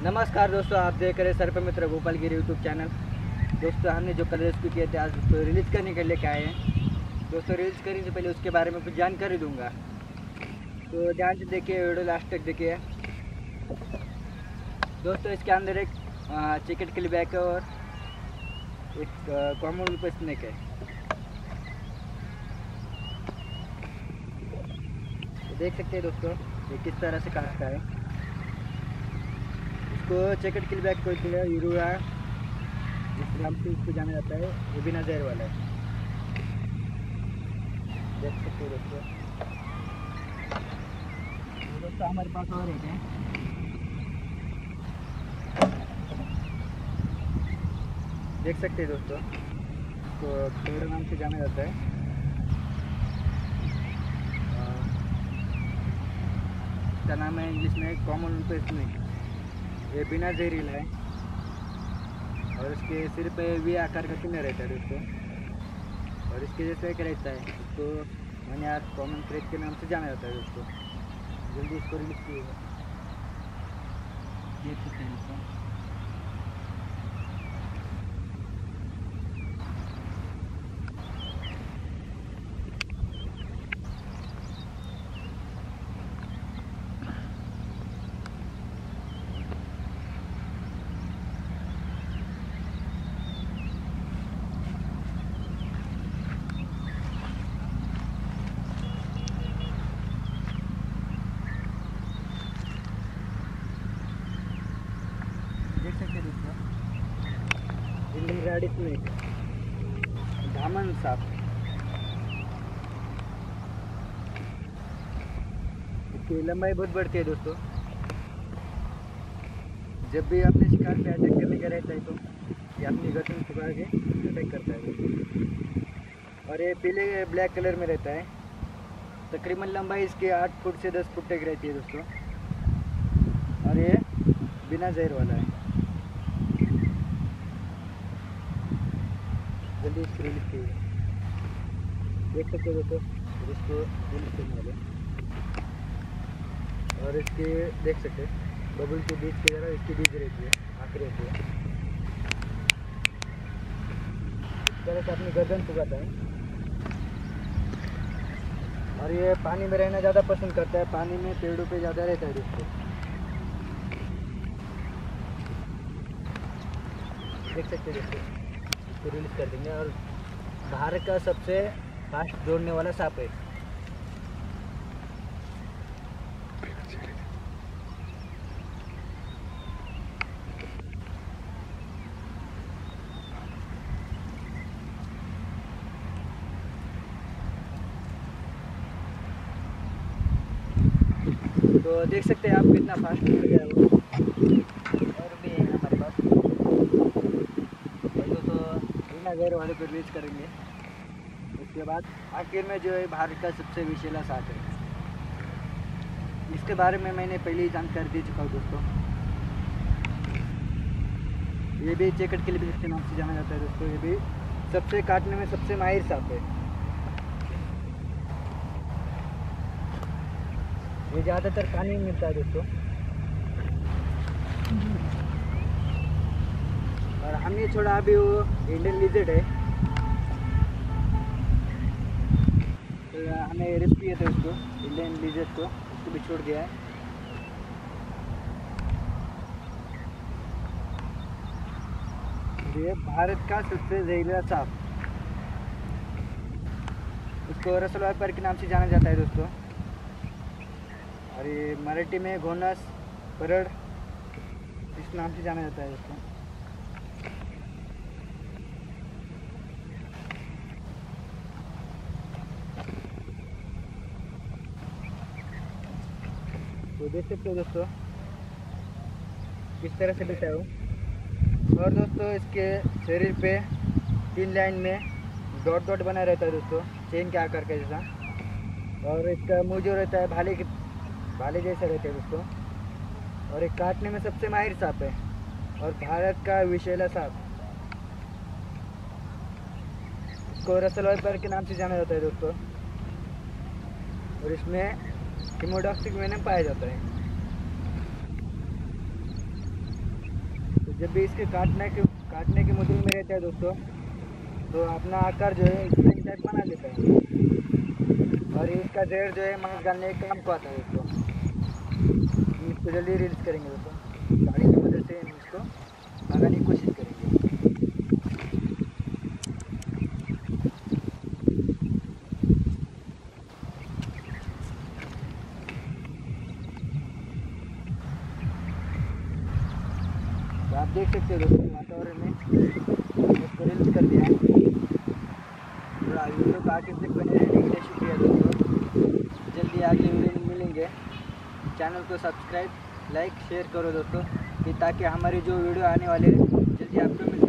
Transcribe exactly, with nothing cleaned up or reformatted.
नमस्कार दोस्तों, आप देख रहे हैं सर्प मित्र गोपाल गिरी यूट्यूब चैनल। दोस्तों, हमने जो कल रेस्क्यू किए थे आज उसको रिलीज़ करने के लिए लेके आए हैं। दोस्तों, रिलीज़ करने से पहले उसके बारे में कुछ जानकारी दूंगा, तो ध्यान से देखिए, वीडियो लास्ट तक देखिए। दोस्तों, इसके अंदर एक चिकट किल बैक है और एक कॉमन रूप स्नेक है। तो देख सकते हैं दोस्तों, ये किस तरह से काटता है। इसको चेकट किल बैक कोई किल यूरुआ जिस नाम से इसको जाना जाता है, ये बिना जहर वाला है। देख सकते हो दोस्तों। दोस्तों, हमारे पास और एक है, देख सकते हैं दोस्तों, तो थोड़ा नाम से जाना जाता है। इसका नाम है इंग्लिश में कॉमन रूप स्नेक। ये बिना जहरीला है और इसके सिर पे वी आकार का चिन्ह रहता है दोस्तों, और इसके जैसे एक रहता है। इसको मैंने आज कॉमन थ्रेड के नाम से जाना जाता है दोस्तों। जल्दी इसको रिलीज कीजिएगा, देख सकते हैं दोस्तों। देख सकते हैं दोस्तों, इंडियन रेड स्नेक, धामन सांप। इसकी लंबाई बहुत बढ़ती है दोस्तों। जब भी अपने शिकार पे अटैक करने का रहता है तो ये अपनी गर्दन छुपा के अटैक करता है। और ये पीले ब्लैक कलर में रहता है। तकरीबन लंबाई इसकी आठ फुट से दस फुट तक रहती है दोस्तों, और ये बिना जहर वाला है। जल्दी इसको रिलीज कीजिए, देख सकते हो दोस्तों। इसको रिलीज करने वाले, और इसके देख सकते हैं बबल के बीच की तरह इसकी बीज रहती है, आँख रहती है। इस तरह से अपनी गर्दन छुपाता है, और ये पानी में रहना ज़्यादा पसंद करता है। पानी में पेड़ों पे ज़्यादा रहता है दोस्तों, देख सकते हैं दोस्तों। इसको रिलीज कर देंगे, और भारत का सबसे फास्ट दौड़ने वाला सांप है। तो देख सकते हैं आप कितना फास्ट दौड़ गया वो। और भी है हमारे पास, तो तो बिना जहर वाले को रिलीज करेंगे। उसके बाद आखिर में जो है भारत का सबसे विषैला सांप है। इसके बारे में मैंने पहले ही जानकारी दे चुका हूँ दोस्तों। ये भी चेकट किल बैक के नाम से जाना जाता है दोस्तों। ये भी सबसे काटने में सबसे माहिर सांप है। ये ज़्यादातर पानी में मिलता है दोस्तों, और हमने छोड़ा अभी वो इंडियन लिजर्ड है। तो हमें रेस्क्यू किया था उसको, इंडियन लिजर्ड को, उसको भी छोड़ दिया है। ये भारत का सबसे जहरीला सांप, उसको रसल वाइपर के नाम से जाना जाता है दोस्तों, और ये मराठी में घोनस परड़ इस नाम से जाना जाता है दोस्तों। तो देख सकते हो दोस्तों किस तरह से बैठा है वो। और दोस्तों, इसके शरीर पे तीन लाइन में डॉट डॉट बना रहता है दोस्तों, चेन के आकार का जैसा। और इसका मुंह जो रहता है भाले के भाले जैसा रहता है दोस्तों, और एक काटने में सबसे माहिर सांप है, और भारत का विषैला सांप। इसको रसल वाइपर के नाम से जाना जाता है दोस्तों, और इसमें हेमोडॉक्सिक वेनम पाया जाता है। जब भी इसके काटने के काटने के मुद्दे में रहता है दोस्तों, तो अपना आकार जो है स्प्रिंग टाइप बना लेता है, और इसका जहर जो है मांस गालने के काम को आता है दोस्तों। इसको जल्दी रिलीज करेंगे दोस्तों, गाड़ी की मदद से हम इसको भगाने की कोशिश करेंगे। तो आप देख सकते हो दोस्तों वातावरण में इसको रिलीज कर दिया है। तो वीडियो को आगे तक बने रहने के लिए शुक्रिया दोस्तों। जल्दी अगले वीडियो में मिलेंगे। चैनल को सब्सक्राइब लाइक शेयर करो दोस्तों, कि ताकि हमारी जो वीडियो आने वाले जल्दी आपको मिल